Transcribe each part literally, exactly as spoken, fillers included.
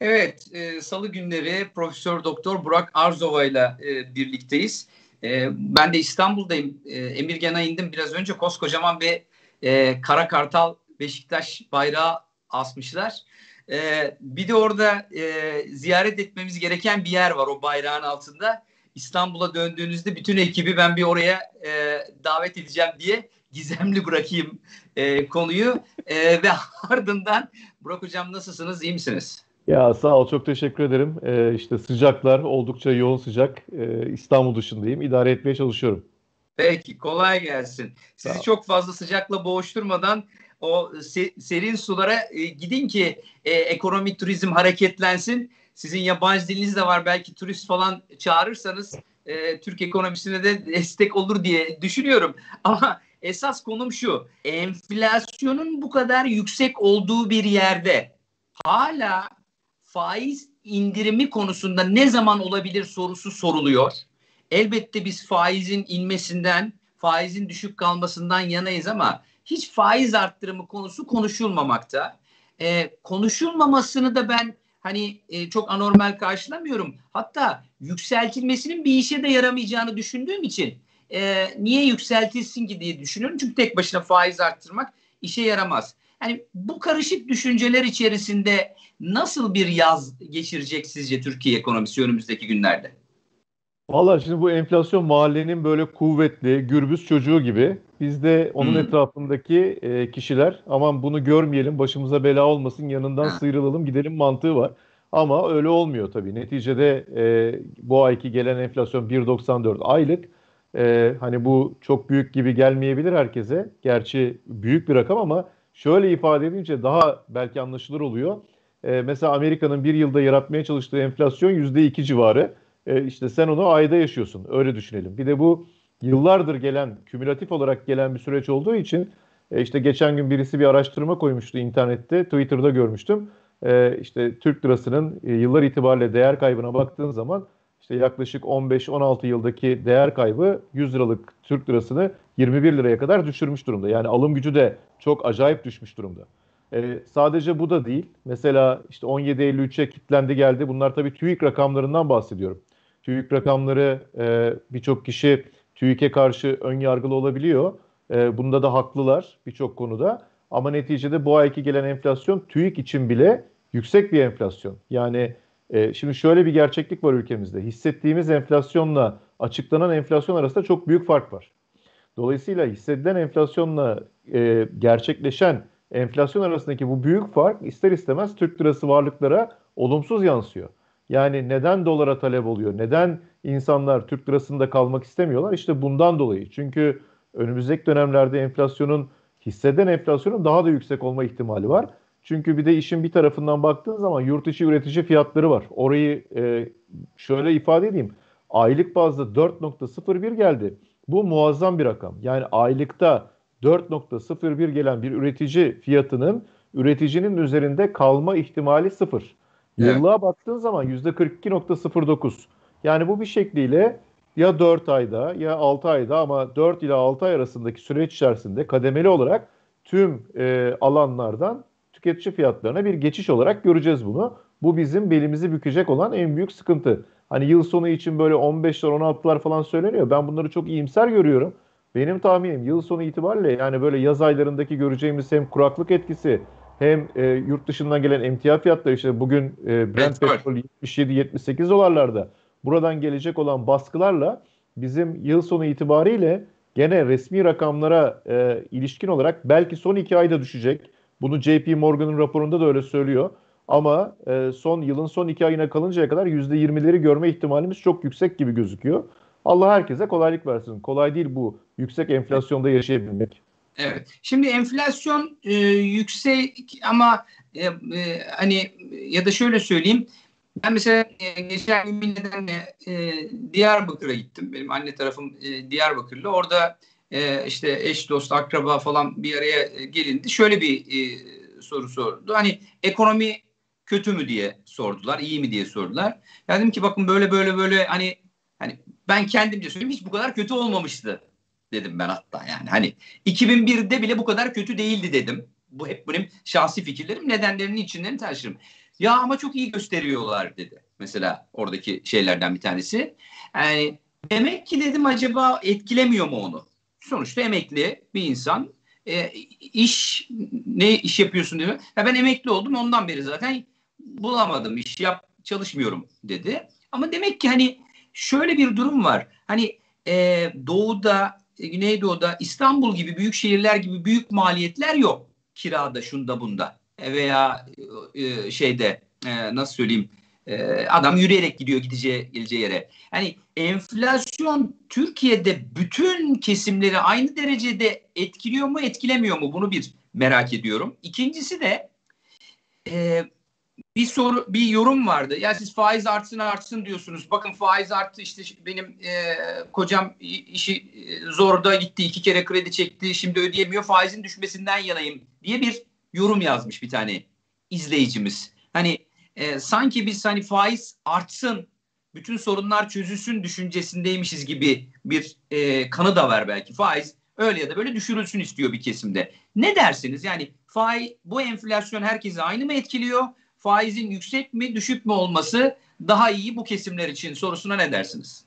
Evet, e, Salı günleri Profesör Doktor Burak Arzova ile e, birlikteyiz. E, ben de İstanbul'dayım. E, Emirgan'a indim biraz önce. Koskocaman bir e, Kara Kartal Beşiktaş bayrağı asmışlar. E, bir de orada e, ziyaret etmemiz gereken bir yer var o bayrağın altında. İstanbul'a döndüğünüzde bütün ekibi ben bir oraya e, davet edeceğim diye gizemli bırakayım e, konuyu. E, ve ardından Burak Hocam nasılsınız, iyi misiniz? Ya sağ ol, çok teşekkür ederim. Ee, işte sıcaklar oldukça yoğun sıcak. Ee, İstanbul dışındayım. İdare etmeye çalışıyorum. Peki, kolay gelsin. Sağ Sizi ol. çok fazla sıcakla boğuşturmadan o se- serin sulara e, gidin ki e, ekonomik turizm hareketlensin. Sizin yabancı diliniz de var. Belki turist falan çağırırsanız e, Türk ekonomisine de destek olur diye düşünüyorum. Ama esas konum şu. Enflasyonun bu kadar yüksek olduğu bir yerde hala faiz indirimi konusunda ne zaman olabilir sorusu soruluyor. Elbette biz faizin inmesinden, faizin düşük kalmasından yanayız ama hiç faiz arttırımı konusu konuşulmamakta. Ee, konuşulmamasını da ben hani e, çok anormal karşılamıyorum. Hatta yükseltilmesinin bir işe de yaramayacağını düşündüğüm için e, niye yükseltilsin ki diye düşünüyorum. Çünkü tek başına faiz arttırmak işe yaramaz. Yani bu karışık düşünceler içerisinde nasıl bir yaz geçirecek sizce Türkiye ekonomisi önümüzdeki günlerde? Valla şimdi bu enflasyon mahallenin böyle kuvvetli, gürbüz çocuğu gibi. Biz de onun Hmm. etrafındaki e, kişiler aman bunu görmeyelim, başımıza bela olmasın, yanından Ha. sıyrılalım gidelim mantığı var. Ama öyle olmuyor tabii. Neticede e, bu ayki gelen enflasyon bir virgül doksan dört aylık. E, hani bu çok büyük gibi gelmeyebilir herkese. Gerçi büyük bir rakam ama şöyle ifade edince daha belki anlaşılır oluyor. E, mesela Amerika'nın bir yılda yaratmaya çalıştığı enflasyon yüzde iki civarı. E, işte sen onu ayda yaşıyorsun. Öyle düşünelim. Bir de bu yıllardır gelen, kümülatif olarak gelen bir süreç olduğu için e, işte geçen gün birisi bir araştırma koymuştu internette, Twitter'da görmüştüm. E, işte Türk lirasının e, yıllar itibariyle değer kaybına baktığın zaman işte yaklaşık on beş on altı yıldaki değer kaybı yüz liralık Türk lirasını yirmi bir liraya kadar düşürmüş durumda. Yani alım gücü de çok acayip düşmüş durumda. E, sadece bu da değil. Mesela işte on yedi elli üçe kilitlendi geldi. Bunlar tabii TÜİK rakamlarından bahsediyorum. TÜİK rakamları e, birçok kişi TÜİK'e karşı ön yargılı olabiliyor. E, bunda da haklılar birçok konuda. Ama neticede bu ayki gelen enflasyon TÜİK için bile yüksek bir enflasyon. Yani e, şimdi şöyle bir gerçeklik var ülkemizde. Hissettiğimiz enflasyonla açıklanan enflasyon arasında çok büyük fark var. Dolayısıyla hissedilen enflasyonla e, gerçekleşen enflasyon arasındaki bu büyük fark ister istemez Türk lirası varlıklara olumsuz yansıyor. Yani neden dolara talep oluyor? Neden insanlar Türk lirasında kalmak istemiyorlar? İşte bundan dolayı. Çünkü önümüzdeki dönemlerde enflasyonun hisseden enflasyonun daha da yüksek olma ihtimali var. Çünkü bir de işin bir tarafından baktığın zaman yurt içi üretici fiyatları var. Orayı e, şöyle ifade edeyim. Aylık bazda dört virgül sıfır bir geldi. Bu muazzam bir rakam. Yani aylıkta dört virgül sıfır bir gelen bir üretici fiyatının üreticinin üzerinde kalma ihtimali sıfır. Evet. Yıllığa baktığın zaman yüzde kırk iki virgül sıfır dokuz. Yani bu bir şekliyle ya dört ayda ya altı ayda ama dört ila altı ay arasındaki süreç içerisinde kademeli olarak tüm e, alanlardan tüketici fiyatlarına bir geçiş olarak göreceğiz bunu. Bu bizim belimizi bükecek olan en büyük sıkıntı. Hani yıl sonu için böyle on beşler on altılar falan söyleniyor. Ben bunları çok iyimser görüyorum. Benim tahminim yıl sonu itibariyle yani böyle yaz aylarındaki göreceğimiz hem kuraklık etkisi hem e, yurt dışından gelen emtia fiyatları işte bugün e, Brent Petrol. petrol yetmiş yedi yetmiş sekiz dolarlarda buradan gelecek olan baskılarla bizim yıl sonu itibariyle gene resmi rakamlara e, ilişkin olarak belki son iki ayda düşecek. Bunu J P Morgan'ın raporunda da öyle söylüyor. Ama e, son yılın son iki ayına kalıncaya kadar yüzde yirmileri görme ihtimalimiz çok yüksek gibi gözüküyor. Allah herkese kolaylık versin. Kolay değil bu yüksek enflasyonda yaşayabilmek. Evet. Şimdi enflasyon e, yüksek ama e, e, hani ya da şöyle söyleyeyim. Ben mesela e, geçen gün bir nedenle e, Diyarbakır'a gittim. Benim anne tarafım e, Diyarbakırlı. Orada e, işte eş dost akraba falan bir araya e, gelindi. Şöyle bir e, soru sordu. Hani ekonomi kötü mü diye sordular, iyi mi diye sordular. Ya dedim ki bakın böyle böyle böyle hani hani ben kendimce söyleyeyim hiç bu kadar kötü olmamıştı dedim ben hatta yani. Hani iki bin birde bile bu kadar kötü değildi dedim. Bu hep benim şahsi fikirlerim. Nedenlerini içinden taşırım. Ya ama çok iyi gösteriyorlar dedi. Mesela oradaki şeylerden bir tanesi. Yani demek ki dedim acaba etkilemiyor mu onu? Sonuçta emekli bir insan. E, iş ne iş yapıyorsun diyor. Ya ben emekli oldum ondan beri zaten bulamadım iş yap çalışmıyorum dedi. Ama demek ki hani şöyle bir durum var. Hani e, doğuda, e, Güneydoğu'da İstanbul gibi büyük şehirler gibi büyük maliyetler yok. Kirada, şunda bunda. E, veya e, şeyde e, nasıl söyleyeyim e, adam yürüyerek gidiyor gideceği geleceği yere. Hani enflasyon Türkiye'de bütün kesimleri aynı derecede etkiliyor mu etkilemiyor mu? Bunu bir merak ediyorum. İkincisi de e, bir soru, bir yorum vardı. Ya siz faiz artsın artsın diyorsunuz. Bakın faiz arttı işte benim e, kocam işi e, zorda gitti. iki kere kredi çekti. Şimdi ödeyemiyor. Faizin düşmesinden yanayım diye bir yorum yazmış bir tane izleyicimiz. Hani e, sanki biz hani faiz artsın, bütün sorunlar çözülsün düşüncesindeymişiz gibi bir e, kanı da var belki. Faiz öyle ya da böyle düşürülsün istiyor bir kesimde. Ne dersiniz? Yani faiz, bu enflasyon herkesi aynı mı etkiliyor? Faizin yüksek mi düşük mü olması daha iyi bu kesimler için sorusuna ne dersiniz?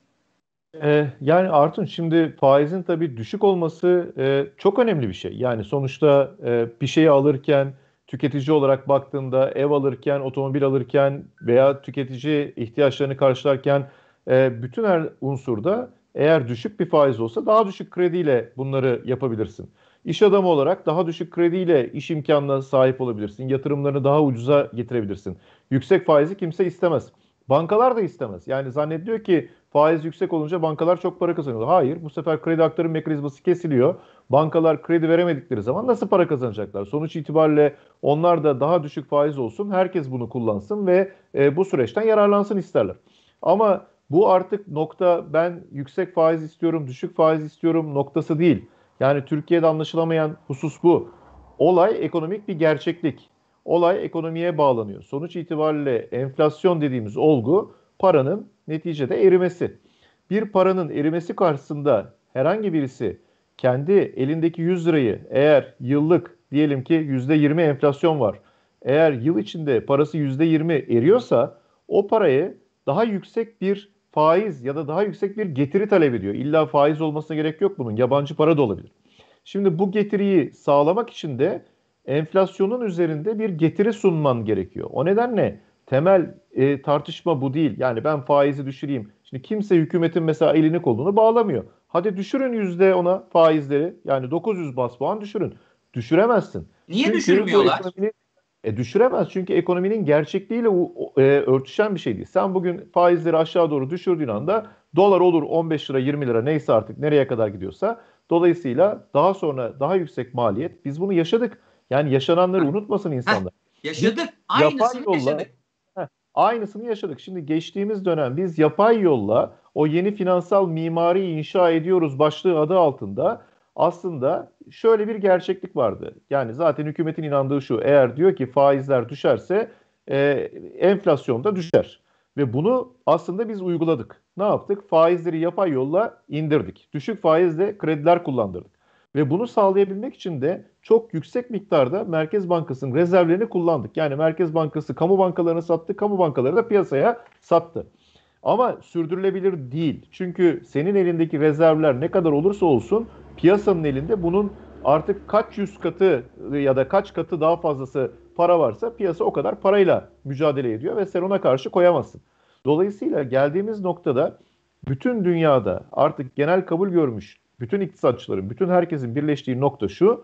Ee, yani Artun, şimdi faizin tabii düşük olması e, çok önemli bir şey. Yani sonuçta e, bir şeyi alırken tüketici olarak baktığında ev alırken, otomobil alırken veya tüketici ihtiyaçlarını karşılarken e, bütün her unsurda eğer düşük bir faiz olsa daha düşük krediyle bunları yapabilirsin. İş adamı olarak daha düşük krediyle iş imkanına sahip olabilirsin. Yatırımlarını daha ucuza getirebilirsin. Yüksek faizi kimse istemez. Bankalar da istemez. Yani zannediyor ki faiz yüksek olunca bankalar çok para kazanıyor. Hayır, bu sefer kredi aktarım mekanizması kesiliyor. Bankalar kredi veremedikleri zaman nasıl para kazanacaklar? Sonuç itibariyle onlar da daha düşük faiz olsun, herkes bunu kullansın ve e, bu süreçten yararlansın isterler. Ama bu artık nokta, ben yüksek faiz istiyorum, düşük faiz istiyorum noktası değil. Yani Türkiye'de anlaşılamayan husus bu. Olay ekonomik bir gerçeklik. Olay ekonomiye bağlanıyor. Sonuç itibariyle enflasyon dediğimiz olgu paranın neticede erimesi. Bir paranın erimesi karşısında herhangi birisi kendi elindeki yüz lirayı, eğer yıllık diyelim ki yüzde yirmi enflasyon var. Eğer yıl içinde parası yüzde yirmi eriyorsa o parayı daha yüksek bir faiz ya da daha yüksek bir getiri talep ediyor. İlla faiz olmasına gerek yok bunun. Yabancı para da olabilir. Şimdi bu getiriyi sağlamak için de enflasyonun üzerinde bir getiri sunman gerekiyor. O nedenle temel e, tartışma bu değil. Yani ben faizi düşüreyim. Şimdi kimse hükümetin mesela elini kolunu bağlamıyor. Hadi düşürün yüzde ona faizleri. Yani dokuz yüz bas puan düşürün. Düşüremezsin. Niye Çünkü bu düşürmüyorlar? ekonominin e, düşüremez. Çünkü ekonominin gerçekliğiyle o- o- e, örtüşen bir şey değil. Sen bugün faizleri aşağı doğru düşürdüğün anda dolar olur on beş lira, yirmi lira, neyse artık nereye kadar gidiyorsa. Dolayısıyla daha sonra daha yüksek maliyet. Biz bunu yaşadık. Yani yaşananları Heh, unutmasın heh, insanlar. Biz yaşadık. yapay Aynısını yolla yaşadık. heh, aynısını yaşadık. Şimdi geçtiğimiz dönem biz yapay yolla o yeni finansal mimari inşa ediyoruz başlığı adı altında aslında şöyle bir gerçeklik vardı. Yani zaten hükümetin inandığı şu: eğer diyor ki faizler düşerse e, enflasyon da düşer. Ve bunu aslında biz uyguladık. Ne yaptık? Faizleri yapay yolla indirdik. Düşük faizle krediler kullandırdık. Ve bunu sağlayabilmek için de çok yüksek miktarda Merkez Bankası'nın rezervlerini kullandık. Yani Merkez Bankası kamu bankalarını sattı, kamu bankaları da piyasaya sattı. Ama sürdürülebilir değil. Çünkü senin elindeki rezervler ne kadar olursa olsun piyasanın elinde bunun artık kaç yüz katı ya da kaç katı daha fazlası para varsa piyasa o kadar parayla mücadele ediyor ve sen ona karşı koyamazsın. Dolayısıyla geldiğimiz noktada bütün dünyada artık genel kabul görmüş bütün iktisatçıların, bütün herkesin birleştiği nokta şu: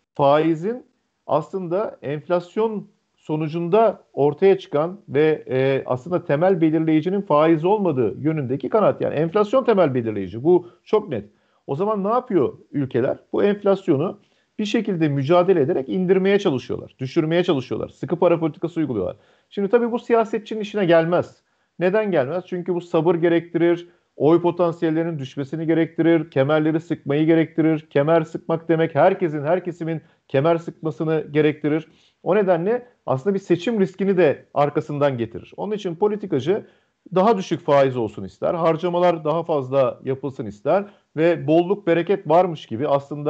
faizin aslında enflasyon sonucunda ortaya çıkan ve e, aslında temel belirleyicinin faiz olmadığı yönündeki kanaat. Yani enflasyon temel belirleyici. Bu çok net. O zaman ne yapıyor ülkeler? Bu enflasyonu bir şekilde mücadele ederek indirmeye çalışıyorlar, düşürmeye çalışıyorlar, sıkı para politikası uyguluyorlar. Şimdi tabii bu siyasetçinin işine gelmez. Neden gelmez? Çünkü bu sabır gerektirir, oy potansiyellerinin düşmesini gerektirir, kemerleri sıkmayı gerektirir. Kemer sıkmak demek herkesin, her kesimin kemer sıkmasını gerektirir. O nedenle aslında bir seçim riskini de arkasından getirir. Onun için politikacı daha düşük faiz olsun ister, harcamalar daha fazla yapılsın ister ve bolluk bereket varmış gibi aslında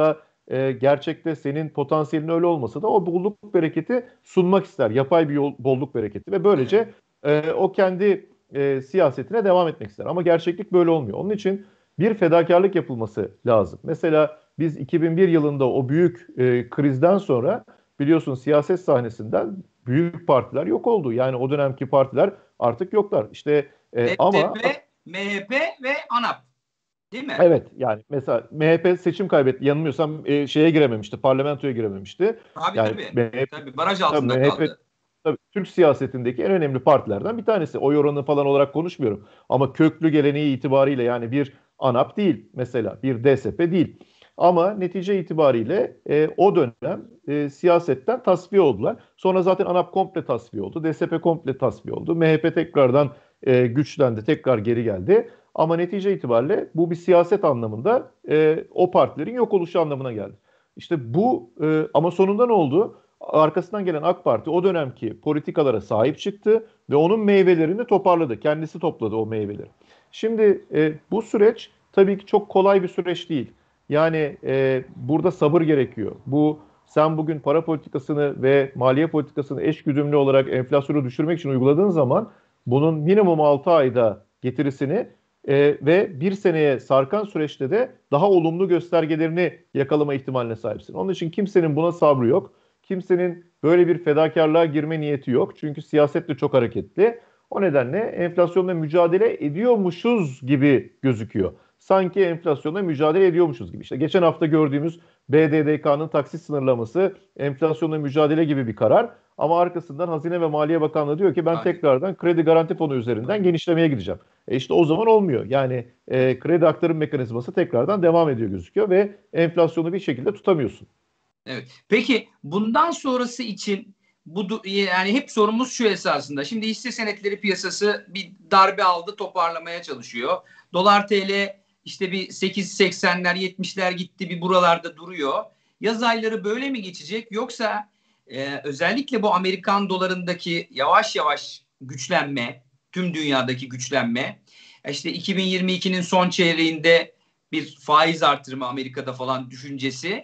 e, gerçekte senin potansiyelin öyle olmasa da o bolluk bereketi sunmak ister. Yapay bir yol, bolluk bereketi ve böylece e, o kendi e, siyasetine devam etmek ister. Ama gerçeklik böyle olmuyor. Onun için bir fedakarlık yapılması lazım. Mesela biz iki bin bir yılında o büyük e, krizden sonra biliyorsun siyaset sahnesinden büyük partiler yok oldu. Yani o dönemki partiler artık yoklar. İşte e, ama D S P, M H P ve ANAP, değil mi? evet, yani mesela M H P seçim kaybetti. Yanılmıyorsam e, şeye girememişti, parlamentoya girememişti. Tabii Yani tabii. M H P, Tabii baraj tabii altında M H P kaldı. tabii, Türk siyasetindeki en önemli partilerden bir tanesi. Oy oranı falan olarak konuşmuyorum. Ama köklü geleneği itibariyle yani bir ANAP değil mesela, bir D S P değil. Ama netice itibariyle e, o dönem e, siyasetten tasfiye oldular. Sonra zaten ANAP komple tasfiye oldu. D S P komple tasfiye oldu. M H P tekrardan e, güçlendi, tekrar geri geldi. Ama netice itibariyle bu bir siyaset anlamında e, o partilerin yok oluşu anlamına geldi. İşte bu e, ama sonunda ne oldu? Arkasından gelen AK Parti o dönemki politikalara sahip çıktı ve onun meyvelerini toparladı. Kendisi topladı o meyveleri. Şimdi e, bu süreç tabii ki çok kolay bir süreç değil. Yani e, burada sabır gerekiyor. Bu sen bugün para politikasını ve maliye politikasını eşgüdümlü olarak enflasyonu düşürmek için uyguladığın zaman bunun minimum altı ayda getirisini e, ve bir seneye sarkan süreçte de daha olumlu göstergelerini yakalama ihtimaline sahipsin. Onun için kimsenin buna sabrı yok. Kimsenin böyle bir fedakarlığa girme niyeti yok. Çünkü siyaset de çok hareketli. O nedenle enflasyonla mücadele ediyormuşuz gibi gözüküyor. Sanki enflasyonla mücadele ediyormuşuz gibi. İşte geçen hafta gördüğümüz B D D K'nın taksit sınırlaması enflasyonla mücadele gibi bir karar. Ama arkasından Hazine ve Maliye Bakanlığı diyor ki ben Hayır. tekrardan kredi garanti fonu üzerinden genişlemeye gideceğim. E işte o zaman olmuyor. Yani e, kredi aktarım mekanizması tekrardan devam ediyor gözüküyor ve enflasyonu bir şekilde tutamıyorsun. Evet. Peki bundan sonrası için bu yani hep sorumuz şu esasında. Şimdi hisse senetleri piyasası bir darbe aldı, toparlamaya çalışıyor. Dolar T L işte bir sekiz seksenler yetmişler gitti, bir buralarda duruyor. Yaz ayları böyle mi geçecek, yoksa e, özellikle bu Amerikan dolarındaki yavaş yavaş güçlenme, tüm dünyadaki güçlenme, işte iki bin yirmi ikinin son çeyreğinde bir faiz artırımı Amerika'da falan düşüncesi,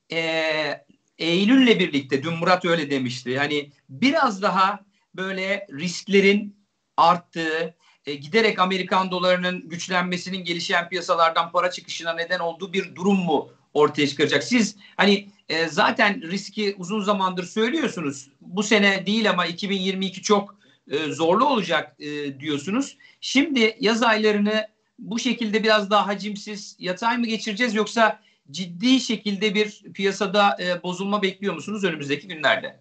e, Eylül'le birlikte, dün Murat öyle demişti, hani biraz daha böyle risklerin arttığı, e, giderek Amerikan dolarının güçlenmesinin gelişen piyasalardan para çıkışına neden olduğu bir durum mu ortaya çıkaracak? Siz hani e, zaten riski uzun zamandır söylüyorsunuz. Bu sene değil ama iki bin yirmi iki çok e, zorlu olacak e, diyorsunuz. Şimdi yaz aylarını bu şekilde biraz daha hacimsiz, yatay mı geçireceğiz, yoksa ciddi şekilde bir piyasada e, bozulma bekliyor musunuz önümüzdeki günlerde?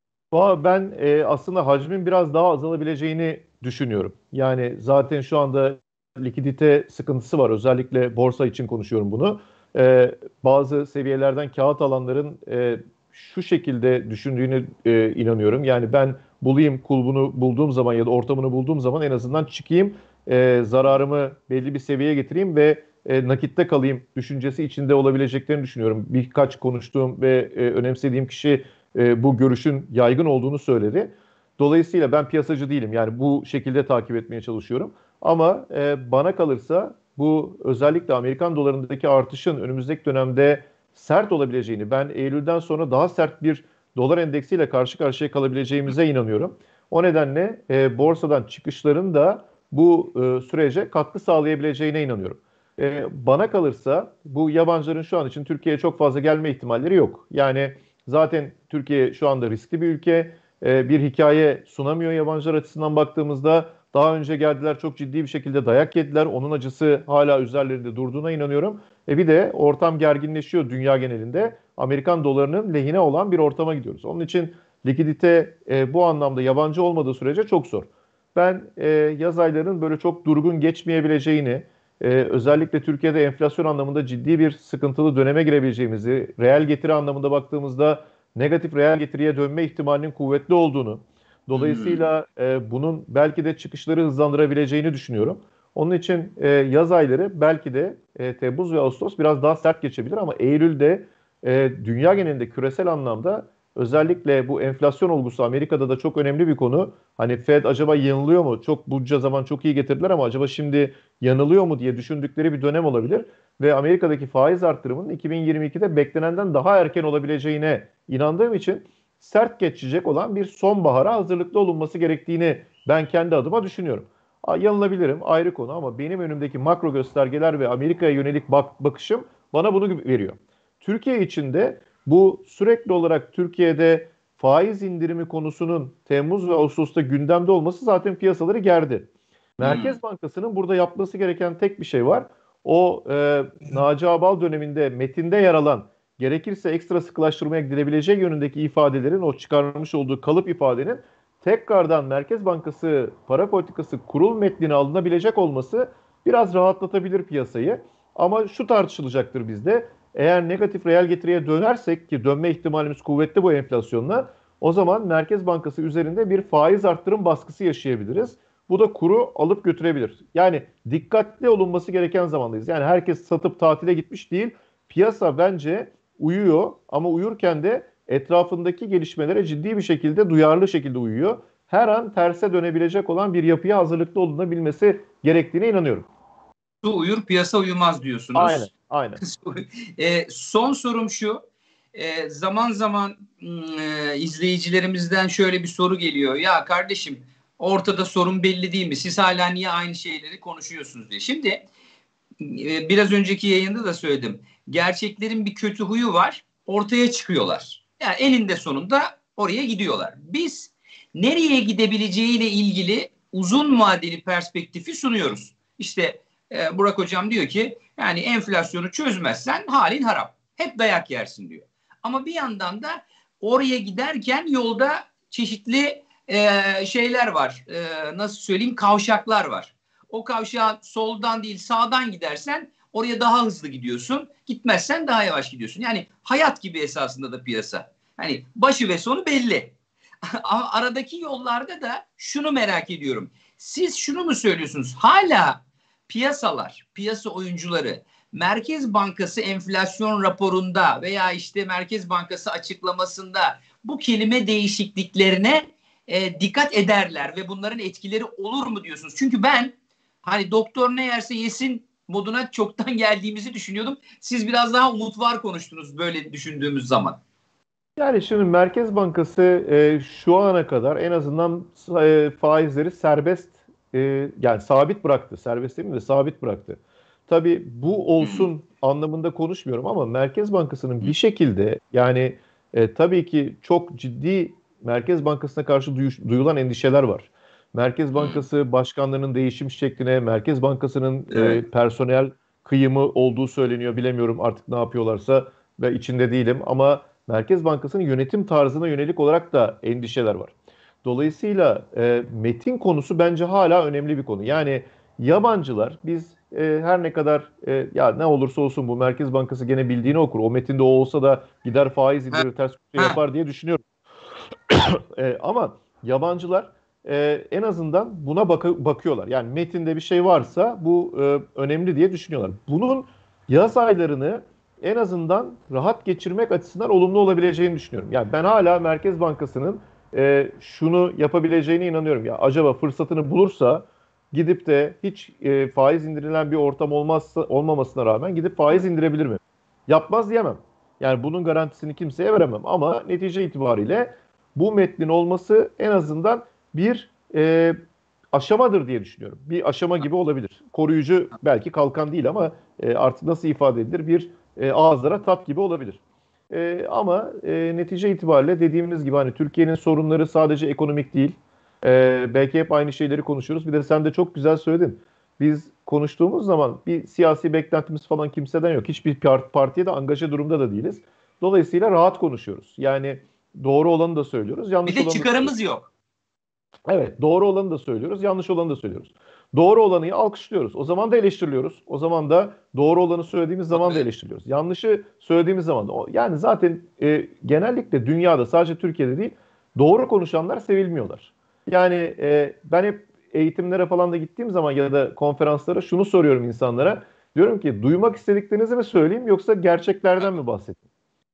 Ben e, aslında hacmin biraz daha azalabileceğini düşünüyorum. Yani zaten şu anda likidite sıkıntısı var. Özellikle borsa için konuşuyorum bunu. E, bazı seviyelerden kağıt alanların e, şu şekilde düşündüğünü e, inanıyorum. Yani ben bulayım kulbunu bulduğum zaman ya da ortamını bulduğum zaman en azından çıkayım, e, zararımı belli bir seviyeye getireyim ve e, nakitte kalayım düşüncesi içinde olabileceklerini düşünüyorum. Birkaç konuştuğum ve e, önemsediğim kişi e, bu görüşün yaygın olduğunu söyledi. Dolayısıyla ben piyasacı değilim. Yani bu şekilde takip etmeye çalışıyorum. Ama e, bana kalırsa bu özellikle Amerikan dolarındaki artışın önümüzdeki dönemde sert olabileceğini, ben Eylül'den sonra daha sert bir dolar endeksiyle karşı karşıya kalabileceğimize inanıyorum. O nedenle e, borsadan çıkışların da bu e, sürece katkı sağlayabileceğine inanıyorum. E, bana kalırsa bu yabancıların şu an için Türkiye'ye çok fazla gelme ihtimalleri yok. Yani zaten Türkiye şu anda riskli bir ülke. Ee, bir hikaye sunamıyor yabancılar açısından baktığımızda. Daha önce geldiler, çok ciddi bir şekilde dayak yediler. Onun acısı hala üzerlerinde durduğuna inanıyorum. E bir de ortam gerginleşiyor dünya genelinde. Amerikan dolarının lehine olan bir ortama gidiyoruz. Onun için likidite e, bu anlamda yabancı olmadığı sürece çok zor. Ben e, yaz aylarının böyle çok durgun geçmeyebileceğini, e, özellikle Türkiye'de enflasyon anlamında ciddi bir sıkıntılı döneme girebileceğimizi, reel getiri anlamında baktığımızda negatif reel getiriye dönme ihtimalinin kuvvetli olduğunu, Hmm. dolayısıyla e, bunun belki de çıkışları hızlandırabileceğini düşünüyorum. Onun için e, yaz ayları belki de e, Temmuz ve Ağustos biraz daha sert geçebilir ama Eylül'de e, dünya genelinde küresel anlamda özellikle bu enflasyon olgusu Amerika'da da çok önemli bir konu. Hani Fed acaba yanılıyor mu? Çok bunca zaman çok iyi getirdiler ama acaba şimdi yanılıyor mu diye düşündükleri bir dönem olabilir. Ve Amerika'daki faiz arttırımının iki bin yirmi ikide beklenenden daha erken olabileceğine inandığım için sert geçecek olan bir sonbahara hazırlıklı olunması gerektiğini ben kendi adıma düşünüyorum. Ha, yanılabilirim ayrı konu ama benim önümdeki makro göstergeler ve Amerika'ya yönelik bak bakışım bana bunu veriyor. Türkiye için de bu sürekli olarak Türkiye'de faiz indirimi konusunun Temmuz ve Ağustos'ta gündemde olması zaten piyasaları gerdi. Hmm. Merkez Bankası'nın burada yapması gereken tek bir şey var. O e, Naci Ağbal döneminde metinde yer alan gerekirse ekstra sıkılaştırmaya gidilebileceği yönündeki ifadelerin o çıkarmış olduğu kalıp ifadenin tekrardan Merkez Bankası para politikası kurul metnine alınabilecek olması biraz rahatlatabilir piyasayı. Ama şu tartışılacaktır bizde. Eğer negatif reel getiriye dönersek ki dönme ihtimalimiz kuvvetli bu enflasyonla o zaman Merkez Bankası üzerinde bir faiz arttırım baskısı yaşayabiliriz. Bu da kuru alıp götürebilir. Yani dikkatli olunması gereken zamandayız. Yani herkes satıp tatile gitmiş değil. Piyasa bence uyuyor ama uyurken de etrafındaki gelişmelere ciddi bir şekilde duyarlı şekilde uyuyor. Her an terse dönebilecek olan bir yapıya hazırlıklı olunabilmesi gerektiğine inanıyorum. Su uyur, piyasa uyumaz Aynen, diyorsunuz. aynen. E, son sorum şu. E, zaman zaman e, izleyicilerimizden şöyle bir soru geliyor. Ya kardeşim, ortada sorun belli değil mi? Siz hala niye aynı şeyleri konuşuyorsunuz diye. Şimdi e, biraz önceki yayında da söyledim. Gerçeklerin bir kötü huyu var. Ortaya çıkıyorlar. Yani eninde sonunda oraya gidiyorlar. Biz nereye gidebileceğiyle ilgili uzun vadeli perspektifi sunuyoruz. İşte e, Burak Hocam diyor ki yani enflasyonu çözmezsen halin harap. Hep dayak yersin diyor. Ama bir yandan da oraya giderken yolda çeşitli e, şeyler var. E, nasıl söyleyeyim? Kavşaklar var. O kavşağa soldan değil sağdan gidersen oraya daha hızlı gidiyorsun. Gitmezsen daha yavaş gidiyorsun. Yani hayat gibi esasında da piyasa. Hani başı ve sonu belli. Ama aradaki yollarda da şunu merak ediyorum. Siz şunu mu söylüyorsunuz? Hala piyasalar, piyasa oyuncuları Merkez Bankası enflasyon raporunda veya işte Merkez Bankası açıklamasında bu kelime değişikliklerine e, dikkat ederler ve bunların etkileri olur mu diyorsunuz? Çünkü ben hani doktor ne yerse yesin moduna çoktan geldiğimizi düşünüyordum. Siz biraz daha umut var konuştunuz böyle düşündüğümüz zaman. Yani şimdi Merkez Bankası e, şu ana kadar en azından e, faizleri serbest e, yani sabit bıraktı. Serbest değil mi de sabit bıraktı. Tabii bu Hmm. olsun anlamında konuşmuyorum ama Merkez Bankası'nın bir şekilde yani e, tabii ki çok ciddi Merkez Bankası'na karşı duyu- duyulan endişeler var. Merkez Hmm. Bankası başkanlarının değişim şekline, Merkez Bankası'nın e, Evet. personel kıyımı olduğu söyleniyor. Bilemiyorum artık ne yapıyorlarsa ve içinde değilim ama Merkez Bankası'nın yönetim tarzına yönelik olarak da endişeler var. Dolayısıyla e, metin konusu bence hala önemli bir konu. Yani yabancılar biz e, her ne kadar e, ya ne olursa olsun bu Merkez Bankası gene bildiğini okur. O metinde o olsa da gider faiz Ha, indirir ters bir şey ha. yapar diye düşünüyorum. E, ama yabancılar e, en azından buna bak bakıyorlar. Yani metinde bir şey varsa bu e, önemli diye düşünüyorlar. Bunun yaz aylarını en azından rahat geçirmek açısından olumlu olabileceğini düşünüyorum. Yani ben hala Merkez Bankası'nın e, şunu yapabileceğine inanıyorum. Ya acaba fırsatını bulursa gidip de hiç e, faiz indirilen bir ortam olmazsa olmamasına rağmen gidip faiz indirebilir mi? Yapmaz diyemem. Yani bunun garantisini kimseye veremem ama netice itibariyle bu metnin olması en azından bir e, aşamadır diye düşünüyorum. Bir aşama gibi olabilir. Koruyucu belki kalkan değil ama e, artık nasıl ifade edilir? Bir e, ağızlara tat gibi olabilir. E, ama e, netice itibariyle dediğimiz gibi hani Türkiye'nin sorunları sadece ekonomik değil. E, belki hep aynı şeyleri konuşuyoruz. Bir de sen de çok güzel söyledin. Biz konuştuğumuz zaman bir siyasi beklentimiz falan kimseden yok. Hiçbir partiye de angaja durumda da değiliz. Dolayısıyla rahat konuşuyoruz. Yani doğru olanı da söylüyoruz, Bir yanlış de olanı da söylüyoruz. çıkarımız yok. Evet, doğru olanı da söylüyoruz, yanlış olanı da söylüyoruz. Doğru olanı alkışlıyoruz. O zaman da eleştiriliyoruz. O zaman da doğru olanı söylediğimiz zaman da Tabii. eleştiriliyoruz. Yanlışı söylediğimiz zaman da. Yani zaten e, genellikle dünyada sadece Türkiye'de değil, doğru konuşanlar sevilmiyorlar. Yani e, ben hep eğitimlere falan da gittiğim zaman ya da konferanslara şunu soruyorum insanlara. Diyorum ki duymak istediklerinizi mi söyleyeyim yoksa gerçeklerden mi bahsedeyim?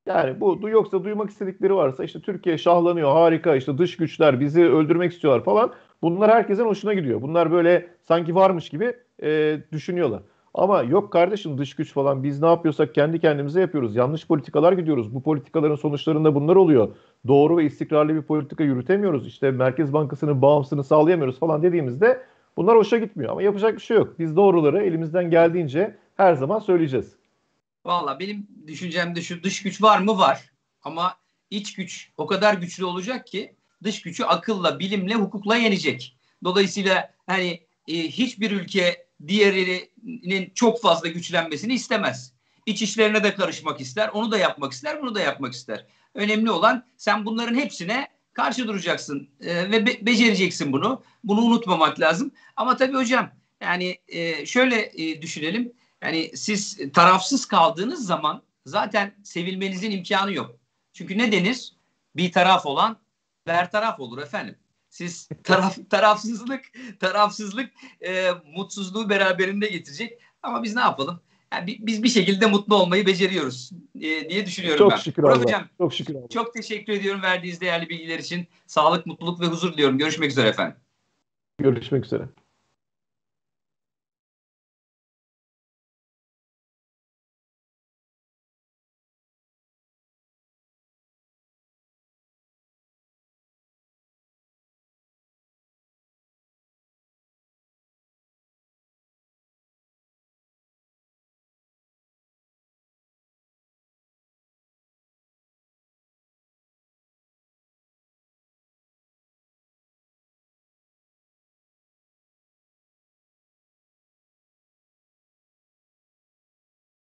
Yani bu du- yoksa duymak istedikleri varsa işte Türkiye şahlanıyor, harika, işte dış güçler bizi öldürmek istiyorlar falan. Bunlar herkesin hoşuna gidiyor. Bunlar böyle sanki varmış gibi e, düşünüyorlar. Ama yok kardeşim, dış güç falan, biz ne yapıyorsak kendi kendimize yapıyoruz. Yanlış politikalar gidiyoruz. Bu politikaların sonuçlarında bunlar oluyor. Doğru ve istikrarlı bir politika yürütemiyoruz. İşte Merkez Bankası'nın bağımsızlığını sağlayamıyoruz falan dediğimizde bunlar hoşa gitmiyor. Ama yapacak bir şey yok. Biz doğruları elimizden geldiğince her zaman söyleyeceğiz. Valla benim düşüncem de şu: dış güç var mı? Var. Ama iç güç o kadar güçlü olacak ki dış gücü akılla, bilimle, hukukla yenecek. Dolayısıyla hani e, hiçbir ülke diğerinin çok fazla güçlenmesini istemez. İç işlerine de karışmak ister, onu da yapmak ister, bunu da yapmak ister. Önemli olan sen bunların hepsine karşı duracaksın e, ve be- becereceksin bunu. Bunu unutmamak lazım. Ama tabii hocam, yani e, şöyle e, düşünelim. Yani siz tarafsız kaldığınız zaman zaten sevilmenizin imkanı yok. Çünkü ne denir? Bir taraf olan bertaraf olur efendim. Siz taraf tarafsızlık tarafsızlık e, mutsuzluğu beraberinde getirecek. Ama biz ne yapalım? Yani biz bir şekilde mutlu olmayı beceriyoruz e, diye düşünüyorum Çok ben. şükür Burak Allah. Hocam, Çok şükür Allah. çok teşekkür ediyorum verdiğiniz değerli bilgiler için. Sağlık, mutluluk ve huzur diliyorum. Görüşmek üzere efendim. Görüşmek üzere.